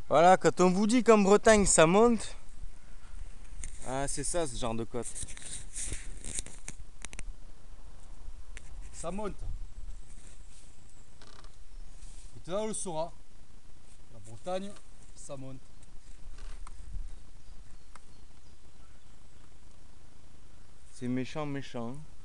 Voilà, quand on vous dit qu'en Bretagne ça monte, ah, c'est ça ce genre de côte. Ça monte. Et tu on le saura. La Bretagne, ça monte. C'est méchant, méchant.